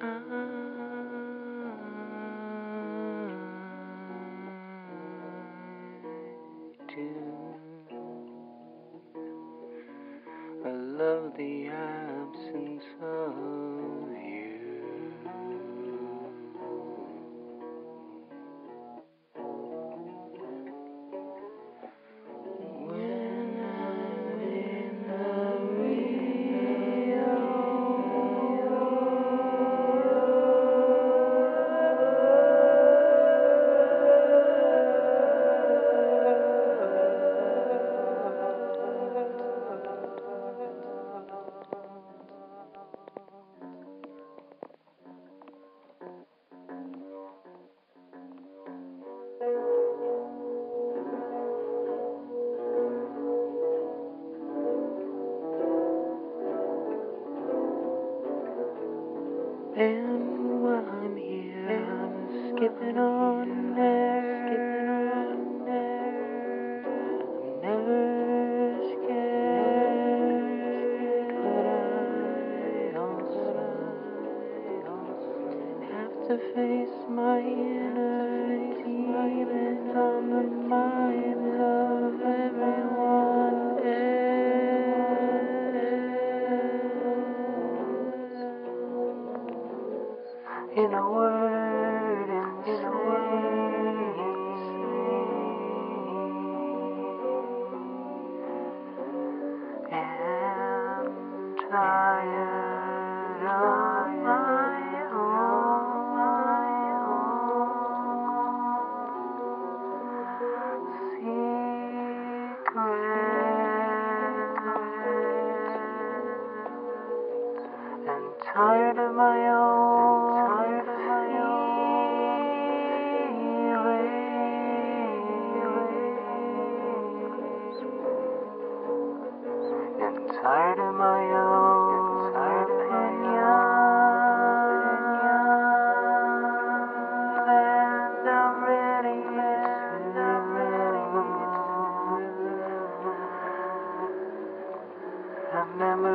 I love the absence of you. When I'm in the and while I'm here, I'm skipping on there. I'm never scared, but I also have to face my inner demons on the minds of everyone else. In a word, and tired of my own secrets, and tired of my own feelings, and tired of my own opinions, and I'm ready to. I've never